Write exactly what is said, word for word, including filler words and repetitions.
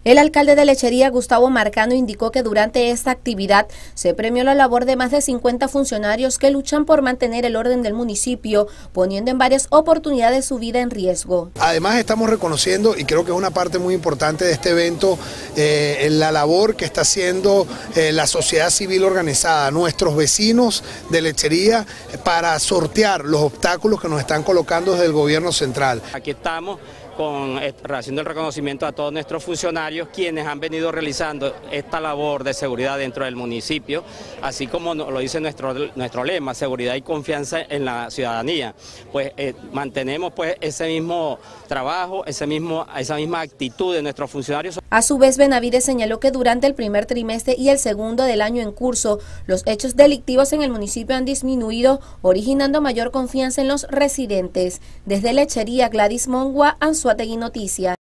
El alcalde de Lechería, Gustavo Marcano, indicó que durante esta actividad se premió la labor de más de cincuenta funcionarios que luchan por mantener el orden del municipio, poniendo en varias oportunidades su vida en riesgo. Además estamos reconociendo, y creo que es una parte muy importante de este evento, eh, la labor que está haciendo eh, la sociedad civil organizada, nuestros vecinos de Lechería, para sortear los obstáculos que nos están colocando desde el gobierno central. Aquí estamos con, haciendo el reconocimiento a todos nuestros funcionarios quienes han venido realizando esta labor de seguridad dentro del municipio, así como lo dice nuestro, nuestro lema, seguridad y confianza en la ciudadanía. Pues eh, mantenemos pues ese mismo trabajo, ese mismo, esa misma actitud de nuestros funcionarios. A su vez, Benavides señaló que durante el primer trimestre y el segundo del año en curso, los hechos delictivos en el municipio han disminuido, originando mayor confianza en los residentes. Desde Lechería, Gladys Mongua, Anzoátegui Noticias.